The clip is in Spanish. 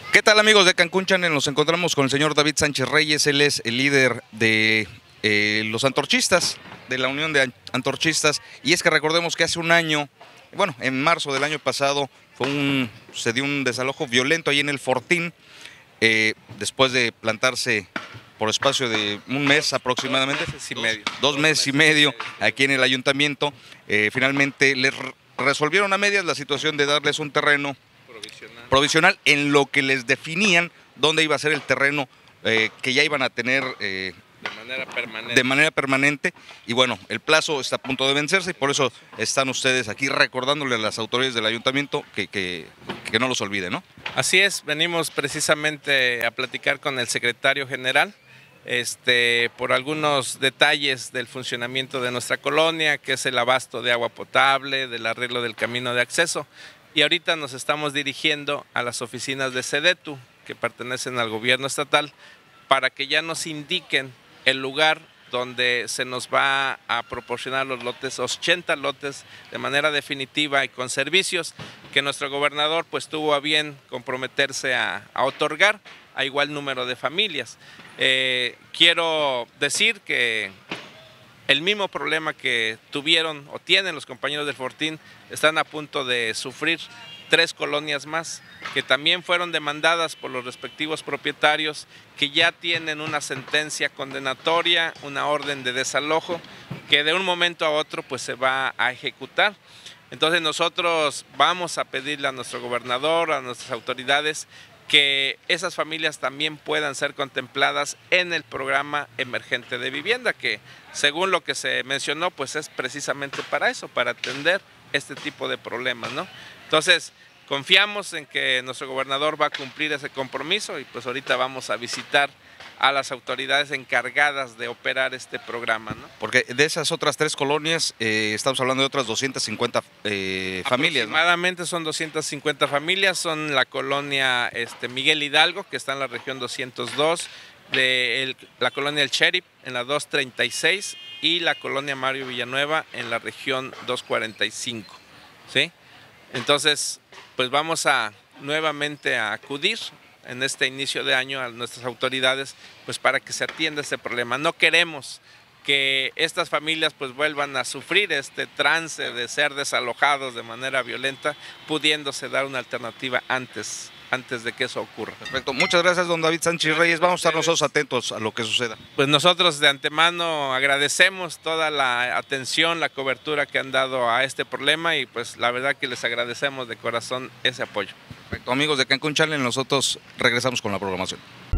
¿Qué tal, amigos de Cancún Channel? Nos encontramos con el señor David Sánchez Reyes. Él es el líder de los antorchistas, de la Unión de Antorchistas. Y es que recordemos que hace un año, bueno, en marzo del año pasado, se dio un desalojo violento ahí en el Fortín, después de plantarse por espacio de un mes aproximadamente, 2 meses y medio aquí en el ayuntamiento. Finalmente les resolvieron a medias la situación de darles un terreno provisional en lo que les definían dónde iba a ser el terreno que ya iban a tener de manera permanente. Y bueno, el plazo está a punto de vencerse y por eso están ustedes aquí recordándole a las autoridades del ayuntamiento que no los olviden, ¿no? Así es, venimos precisamente a platicar con el secretario general por algunos detalles del funcionamiento de nuestra colonia, que es el abasto de agua potable, del arreglo del camino de acceso. Y ahorita nos estamos dirigiendo a las oficinas de SEDETU, que pertenecen al gobierno estatal, para que ya nos indiquen el lugar donde se nos va a proporcionar los lotes, 80 lotes de manera definitiva y con servicios que nuestro gobernador pues tuvo a bien comprometerse a otorgar a igual número de familias. Quiero decir que el mismo problema que tuvieron o tienen los compañeros del Fortín, están a punto de sufrir 3 colonias más, que también fueron demandadas por los respectivos propietarios, que ya tienen una sentencia condenatoria, una orden de desalojo, que de un momento a otro pues se va a ejecutar. Entonces nosotros vamos a pedirle a nuestro gobernador, a nuestras autoridades, que esas familias también puedan ser contempladas en el programa emergente de vivienda, que según lo que se mencionó, pues es precisamente para eso, para atender este tipo de problemas, ¿no? Entonces, confiamos en que nuestro gobernador va a cumplir ese compromiso y pues ahorita vamos a visitar a las autoridades encargadas de operar este programa, ¿no? Porque de esas otras 3 colonias, estamos hablando de otras 250 familias, ¿no? Aproximadamente son 250 familias, son la colonia Miguel Hidalgo, que está en la región 202, la colonia El Sheriff en la 236 y la colonia Mario Villanueva en la región 245, ¿sí? Entonces, pues vamos a nuevamente a acudir en este inicio de año a nuestras autoridades pues para que se atienda este problema. No queremos que estas familias pues vuelvan a sufrir este trance de ser desalojados de manera violenta, pudiéndose dar una alternativa antes de que eso ocurra. Perfecto, muchas gracias, don David Sánchez Reyes. Vamos a estar nosotros atentos a lo que suceda. Pues nosotros de antemano agradecemos toda la atención, la cobertura que han dado a este problema y pues la verdad que les agradecemos de corazón ese apoyo. Perfecto, amigos de Cancún Channel, nosotros regresamos con la programación.